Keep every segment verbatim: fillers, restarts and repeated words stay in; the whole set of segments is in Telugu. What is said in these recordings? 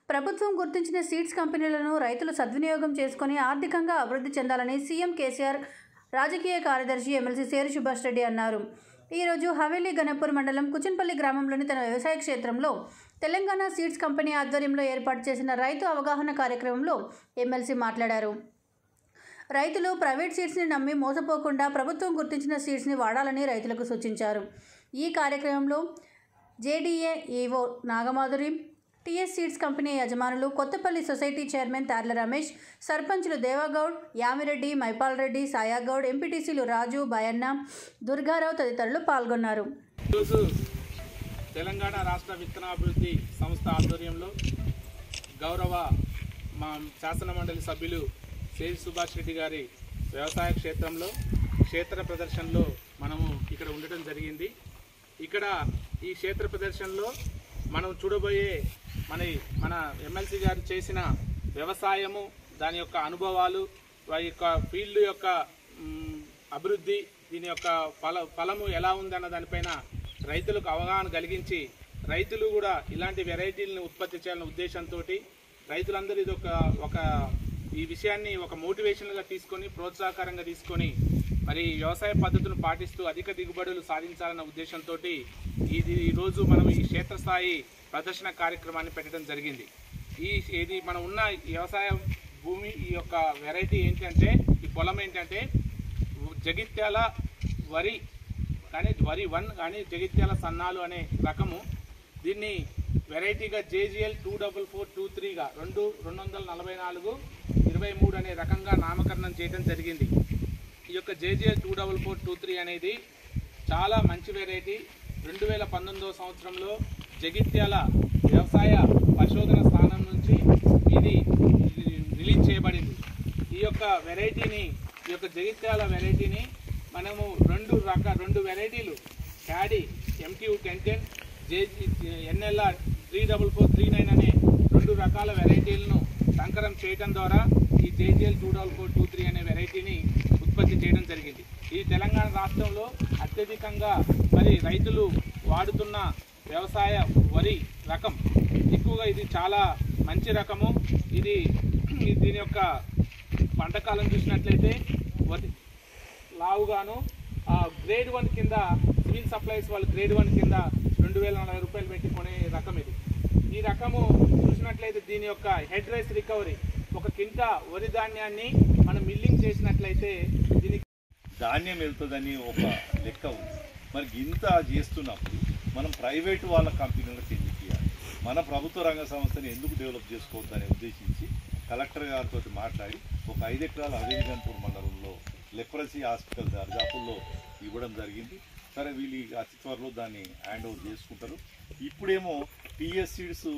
ప్రభుత్వం గుర్తించిన సీడ్స్ కంపెనీలను రైతులు సద్వినియోగం చేసుకుని ఆర్థికంగా అభివృద్ధి చెందాలని సీఎం కేసీఆర్ రాజకీయ కార్యదర్శి ఎమ్మెల్సీ సేరు సుభాష్ రెడ్డి అన్నారు. ఈరోజు హవేలీ గణపూర్ మండలం కుచన్పల్లి గ్రామంలోని తన వ్యవసాయ క్షేత్రంలో తెలంగాణ సీడ్స్ కంపెనీ ఆధ్వర్యంలో ఏర్పాటు చేసిన రైతు అవగాహన కార్యక్రమంలో ఎమ్మెల్సీ మాట్లాడారు. రైతులు ప్రైవేట్ సీడ్స్ని నమ్మి మోసపోకుండా ప్రభుత్వం గుర్తించిన సీడ్స్ని వాడాలని రైతులకు సూచించారు. ఈ కార్యక్రమంలో JDA EO Nagamadhuri, TS seeds company యజమానులు, కొత్తపల్లి సొసైటీ చైర్మన్ తార్ల రమేష్, సర్పంచులు దేవాగౌడ్, యామిరెడ్డి, మైపాల్ రెడ్డి, సాయాగౌడ్, ఎంపీటీసీలు రాజు, బయన్న, దుర్గారావు తదితరులు పాల్గొన్నారు. తెలంగాణ రాష్ట్ర విత్తనాభివృద్ధి సంస్థ ఆధ్వర్యంలో గౌరవ మా శాసన మండలి సభ్యులు సేరు సుభాష్ రెడ్డి గారి వ్యవసాయ క్షేత్రంలో క్షేత్ర ప్రదర్శనలో మనము ఇక్కడ ఉండటం జరిగింది. ఇక్కడ ఈ క్షేత్ర ప్రదర్శనలో మనం చూడబోయే మన మన ఎమ్మెల్సీ గారు చేసిన వ్యవసాయము, దాని యొక్క అనుభవాలు, వారి యొక్క ఫీల్డ్ యొక్క అభివృద్ధి, దీని యొక్క ఫల ఫలము ఎలా ఉందన్న దానిపైన రైతులకు అవగాహన కలిగించి రైతులు కూడా ఇలాంటి వెరైటీలను ఉత్పత్తి చేయాలనే ఉద్దేశంతో రైతులందరూ ఇది ఒక ఒక ఈ విషయాన్ని ఒక మోటివేషన్గా తీసుకొని ప్రోత్సాహకరంగా తీసుకొని మరి వ్యవసాయ పద్ధతులను పాటిస్తూ అధిక దిగుబడులు సాధించాలన్న ఉద్దేశంతో ఇది ఈరోజు మనం ఈ క్షేత్రస్థాయి ప్రదర్శన కార్యక్రమాన్ని పెట్టడం జరిగింది. ఈ ఇది మనం ఉన్న వ్యవసాయ భూమి ఈ యొక్క వెరైటీ ఏంటంటే, ఈ పొలం ఏంటంటే జగిత్యాల వరి కానీ వరి వన్ కానీ జగిత్యాల సన్నాలు అనే రకము. దీన్ని వెరైటీగా JGL two double four two త్రీగా రెండు రెండు వందల నలభై నాలుగు ఇరవై మూడు అనే రకంగా నామకరణం చేయడం జరిగింది. ఈ యొక్క JGL two double four two three అనేది చాలా మంచి వెరైటీ. రెండు వేల పంతొమ్మిదవ సంవత్సరంలో జగిత్యాల వ్యవసాయ పరిశోధన స్థానం నుంచి ఇది రిలీజ్ చేయబడింది. ఈ యొక్క వెరైటీని ఈ యొక్క జగిత్యాల వెరైటీని మనము రెండు రక రెండు వెరైటీలు క్యాడీ ఎంక్యూ ten ten JG NLR three double four three nine అనే రెండు రకాల వెరైటీలను సంకరం చేయడం ద్వారా ఈ JGL two double four two three అనే వెరైటీని ఉత్పత్తి చేయడం జరిగింది. ఇది తెలంగాణ రాష్ట్రంలో అత్యధికంగా మరి రైతులు వాడుతున్న వ్యవసాయ వరి రకం. ఎక్కువగా ఇది చాలా మంచి రకము. ఇది దీని యొక్క పంటకాలం చూసినట్లయితే వరి లావుగాను గ్రేడ్ వన్ కింద సివిల్ సప్లైస్ వాళ్ళు గ్రేడ్ వన్ కింద రెండు వేల నలభై రూపాయలు పెట్టి కొనే రకం ఇది. ఈ రకము చూసినట్లయితే దీని యొక్క హెడ్ రైస్ రికవరీ, ఒక కింట వరి ధాన్యాన్ని మనం మిల్లింగ్ చేసినట్లయితే దీనికి ధాన్యం వెళ్తుందని ఒక లెక్క ఉంది. మరి ఇంత చేస్తున్నప్పుడు మనం ప్రైవేటు వాళ్ళ కంపెనీలకు ఎందుకు ఇవ్వాలి? మన ప్రభుత్వ రంగ సంస్థని ఎందుకు డెవలప్ చేసుకోవద్దని ఉద్దేశించి కలెక్టర్ గారితో మాట్లాడి ఒక ఐదు ఎకరాల హవేలీగన్పూర్ మండలంలో లెప్రసీ హాస్పిటల్ దర్జాపుల్లో ఇవ్వడం జరిగింది. సరే, వీళ్ళు అతి త్వరలో దాన్ని హ్యాండ్ ఓవర్ చేసుకుంటారు. ఇప్పుడేమో టీఎస్ సీడ్స్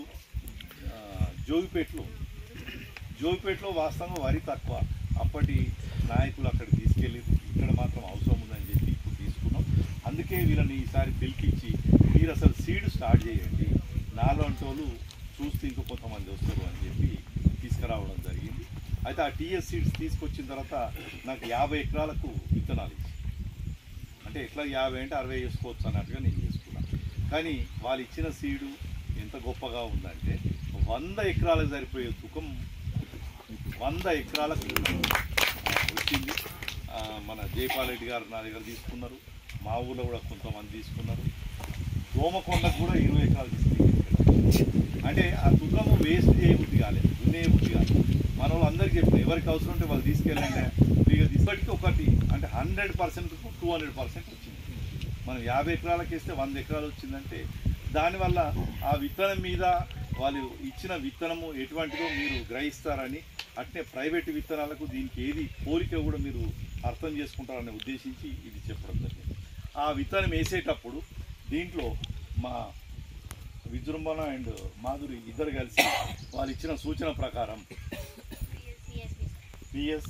జోగిపేటలో జోగిపేటలో వాస్తవంగా వరి తక్కువ. అప్పటి నాయకులు అక్కడికి తీసుకెళ్ళి ఇక్కడ మాత్రం అవసరం ఉందని చెప్పి ఇప్పుడు తీసుకున్నాం. అందుకే వీళ్ళని ఈసారి పిలిపించి మీరు అసలు సీడ్ స్టార్ట్ చేయండి, నాలుగు వాళ్ళు చూస్తే ఇంకో కొంతమంది వస్తారు అని చెప్పి తీసుకురావడం జరిగింది. అయితే ఆ టీఎస్ సీడ్స్ తీసుకొచ్చిన తర్వాత నాకు యాభై ఎకరాలకు విత్తనాలు ఇచ్చి, అంటే ఎట్లా యాభై అంటే అరవై చేసుకోవచ్చు అన్నట్టుగా నేను చేసుకున్నాను. కానీ వాళ్ళు ఇచ్చిన సీడు ఎంత గొప్పగా ఉందంటే వంద ఎకరాలకు సరిపోయే తుకం వంద ఎకరాలకు వచ్చింది. మన జైపాల్ రెడ్డి గారు నా దగ్గర తీసుకున్నారు, మా ఊళ్ళో కూడా కొంతమంది తీసుకున్నారు. దోమకొండకు కూడా ఇరవై ఎకరాలు తీసుకున్నారు. అంటే ఆ తుకము వేస్ట్ చేయబుద్ధి కాలేదు, దున్నే బుద్ధి కాలేదు. మన వాళ్ళు అందరికీ చెప్పిన ఎవరికి అవసరం ఉంటే వాళ్ళు తీసుకెళ్ళండి. ఇక ఇప్పటికీ ఒకటి అంటే హండ్రెడ్ పర్సెంట్కు టూ హండ్రెడ్ పర్సెంట్ వచ్చింది. మనం యాభై ఎకరాలకు వేస్తే వంద ఎకరాలు వచ్చిందంటే దానివల్ల ఆ విత్తనం మీద వాళ్ళు ఇచ్చిన విత్తనము ఎటువంటిదో మీరు గ్రహిస్తారని, అట్నే ప్రైవేటు విత్తనాలకు దీనికి ఏది పోలిక కూడా మీరు అర్థం చేసుకుంటారని ఉద్దేశించి ఇది చెప్పడం జరిగింది. ఆ విత్తనం వేసేటప్పుడు దీంట్లో మా విజృంభణ అండ్ మాధురి ఇద్దరు కలిసి వాళ్ళు ఇచ్చిన సూచన ప్రకారం పిఎస్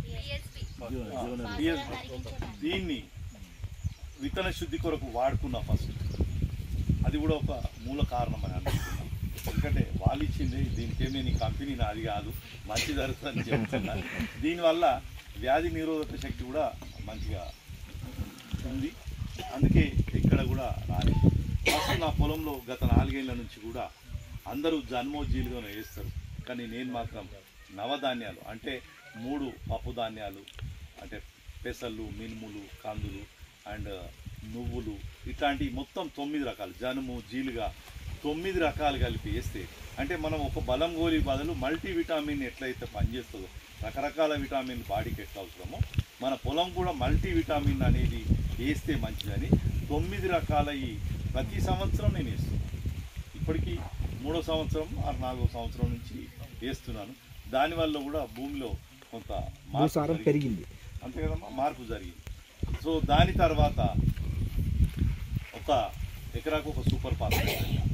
దీన్ని విత్తన శుద్ధి కొరకు వాడుకున్నా ఫస్ట్. అది కూడా ఒక మూల కారణం అని అనుకుంటున్నాను. ఎందుకంటే వాళ్ళు ఇచ్చింది దీనికేమీ నీ కంపెనీ నాది కాదు, మంచి జరుగుతుందని చెప్తున్నారు. దీనివల్ల వ్యాధి నిరోధక శక్తి కూడా మంచిగా ఉంది. అందుకే ఇక్కడ కూడా రాలేదు. ఫస్ట్ నా పొలంలో గత నాలుగేళ్ల నుంచి కూడా అందరూ జన్మోజీలుగానే వేస్తారు, కానీ నేను మాత్రం నవధాన్యాలు అంటే మూడు పప్పు ధాన్యాలు అంటే పెసళ్ళు, మినుములు, కందులు అండ్ నువ్వులు ఇట్లాంటి మొత్తం తొమ్మిది రకాలు జనుము, జీలుగా తొమ్మిది రకాలు కలిపి వేస్తే అంటే మనం ఒక బలం గోళీ బదులు మల్టీ విటామిన్ ఎట్లయితే పనిచేస్తుందో రకరకాల విటామిన్ బాడీకి ఎట్లా అవసరమో మన పొలం కూడా మల్టీ విటామిన్ అనేది వేస్తే మంచిదని తొమ్మిది రకాల ఈ ప్రతి సంవత్సరం నేను వేస్తున్నాను. ఇప్పటికీ మూడో సంవత్సరం ఆరు నాలుగో సంవత్సరం నుంచి వేస్తున్నాను. దానివల్ల కూడా భూమిలో కొంత మార్పు పెరిగింది, అంతే కదమ్మా, మార్పు జరిగింది. సో దాని తర్వాత ఒక ఎకరాకు ఒక సూపర్ ఫాస్ఫేట్